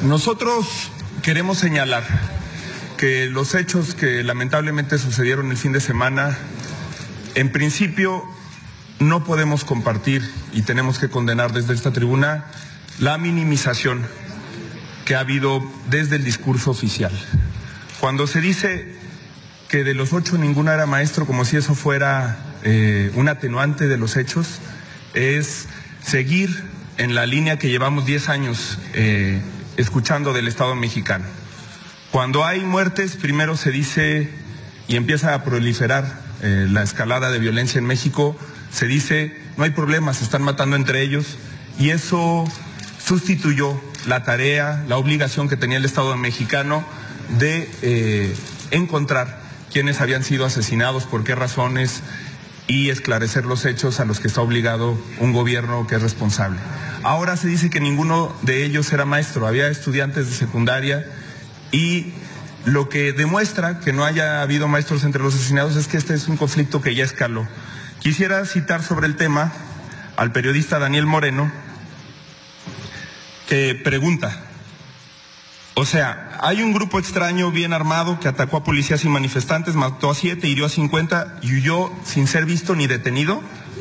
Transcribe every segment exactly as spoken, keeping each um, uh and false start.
Nosotros queremos señalar que los hechos que lamentablemente sucedieron el fin de semana, en principio no podemos compartir y tenemos que condenar desde esta tribuna la minimización que ha habido desde el discurso oficial. Cuando se dice que de los ocho ninguno era maestro, como si eso fuera eh, un atenuante de los hechos, es seguir en la línea que llevamos diez años eh, escuchando del Estado mexicano. Cuando hay muertes, primero se dice, y empieza a proliferar eh, la escalada de violencia en México, se dice, no hay problema, se están matando entre ellos, y eso sustituyó la tarea, la obligación que tenía el Estado mexicano de eh, encontrar quiénes habían sido asesinados, por qué razones, y esclarecer los hechos a los que está obligado un gobierno que es responsable. Ahora se dice que ninguno de ellos era maestro, había estudiantes de secundaria, y lo que demuestra que no haya habido maestros entre los asesinados es que este es un conflicto que ya escaló. Quisiera citar sobre el tema al periodista Daniel Moreno, que pregunta, o sea, hay un grupo extraño bien armado que atacó a policías y manifestantes, mató a siete, hirió a cincuenta y huyó sin ser visto ni detenido.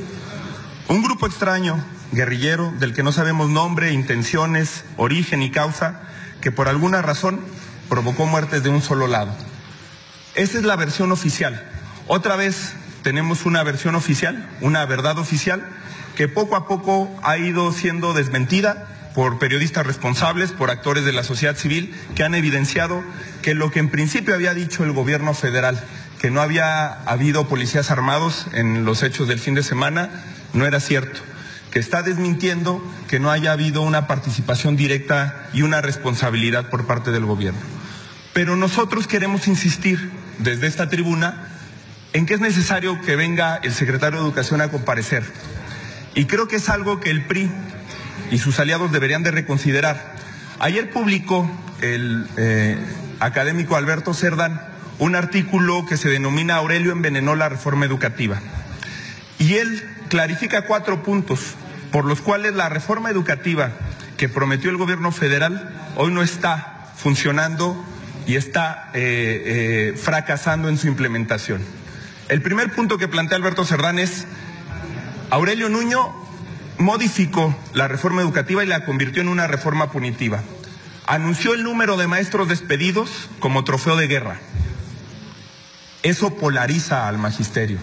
Un grupo extraño, guerrillero, del que no sabemos nombre, intenciones, origen y causa, que por alguna razón provocó muertes de un solo lado. Esa es la versión oficial. Otra vez tenemos una versión oficial, una verdad oficial, que poco a poco ha ido siendo desmentida por periodistas responsables, por actores de la sociedad civil, que han evidenciado que lo que en principio había dicho el gobierno federal, que no había habido policías armados en los hechos del fin de semana, no era cierto, que está desmintiendo que no haya habido una participación directa y una responsabilidad por parte del gobierno. Pero nosotros queremos insistir desde esta tribuna en que es necesario que venga el secretario de Educación a comparecer. Y creo que es algo que el P R I y sus aliados deberían de reconsiderar. Ayer publicó el eh, académico Alberto Cerdán un artículo que se denomina Aurelio envenenó la reforma educativa. Y él clarifica cuatro puntos por los cuales la reforma educativa que prometió el gobierno federal hoy no está funcionando y está eh, eh, fracasando en su implementación. El primer punto que plantea Alberto Cerdán es: Aurelio Nuño modificó la reforma educativa y la convirtió en una reforma punitiva. Anunció el número de maestros despedidos como trofeo de guerra. Eso polariza al magisterio.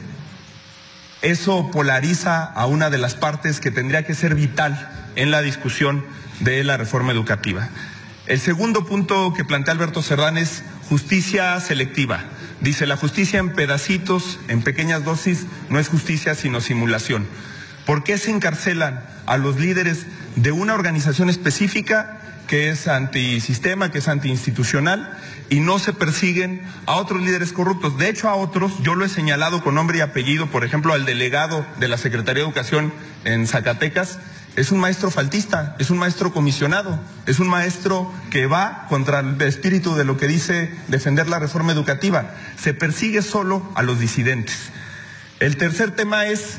Eso polariza a una de las partes que tendría que ser vital en la discusión de la reforma educativa. El segundo punto que plantea Alberto Cerdán es justicia selectiva. Dice, la justicia en pedacitos, en pequeñas dosis, no es justicia sino simulación. ¿Por qué se encarcelan a los líderes de una organización específica que es antisistema, que es antiinstitucional, y no se persiguen a otros líderes corruptos? De hecho, a otros, yo lo he señalado con nombre y apellido, por ejemplo, al delegado de la Secretaría de Educación en Zacatecas, es un maestro faltista, es un maestro comisionado, es un maestro que va contra el espíritu de lo que dice defender la reforma educativa. Se persigue solo a los disidentes. El tercer tema es: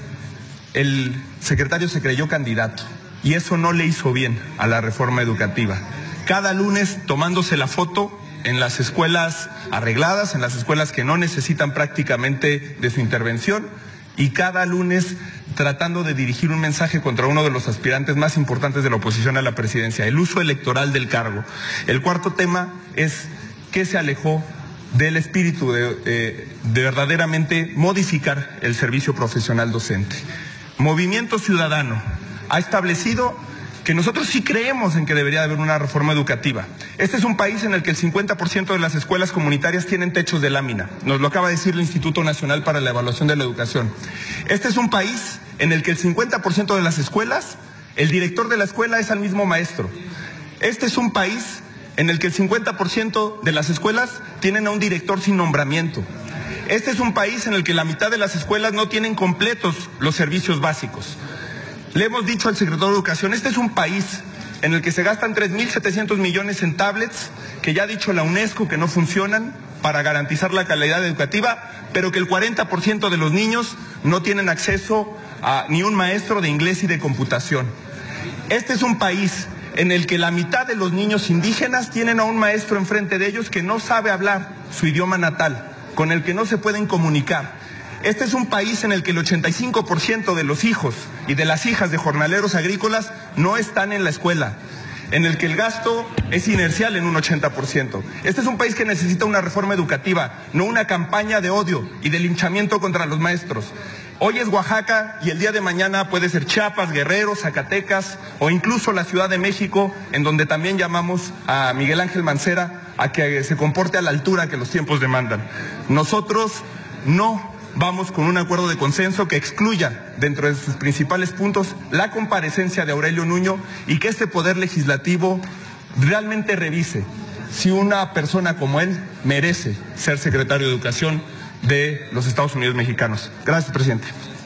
el secretario se creyó candidato y eso no le hizo bien a la reforma educativa. Cada lunes tomándose la foto en las escuelas arregladas, en las escuelas que no necesitan prácticamente de su intervención, y cada lunes tratando de dirigir un mensaje contra uno de los aspirantes más importantes de la oposición a la presidencia, el uso electoral del cargo. El cuarto tema es que se alejó del espíritu de, eh, de verdaderamente modificar el servicio profesional docente. Movimiento Ciudadano ha establecido que nosotros sí creemos en que debería haber una reforma educativa. Este es un país en el que el cincuenta por ciento de las escuelas comunitarias tienen techos de lámina. Nos lo acaba de decir el Instituto Nacional para la Evaluación de la Educación. Este es un país en el que el cincuenta por ciento de las escuelas, el director de la escuela es al mismo maestro. Este es un país en el que el cincuenta por ciento de las escuelas tienen a un director sin nombramiento. Este es un país en el que la mitad de las escuelas no tienen completos los servicios básicos. Le hemos dicho al secretario de Educación, este es un país en el que se gastan tres mil setecientos millones en tablets, que ya ha dicho la UNESCO que no funcionan para garantizar la calidad educativa, pero que el cuarenta por ciento de los niños no tienen acceso a ni un maestro de inglés y de computación. Este es un país en el que la mitad de los niños indígenas tienen a un maestro enfrente de ellos que no sabe hablar su idioma natal, con el que no se pueden comunicar. Este es un país en el que el ochenta y cinco por ciento de los hijos y de las hijas de jornaleros agrícolas no están en la escuela, en el que el gasto es inercial en un ochenta por ciento. Este es un país que necesita una reforma educativa, no una campaña de odio y de linchamiento contra los maestros. Hoy es Oaxaca y el día de mañana puede ser Chiapas, Guerrero, Zacatecas o incluso la Ciudad de México, en donde también llamamos a Miguel Ángel Mancera a que se comporte a la altura que los tiempos demandan. Nosotros no vamos con un acuerdo de consenso que excluya dentro de sus principales puntos la comparecencia de Aurelio Nuño y que este poder legislativo realmente revise si una persona como él merece ser secretario de Educación de los Estados Unidos mexicanos. Gracias, presidente.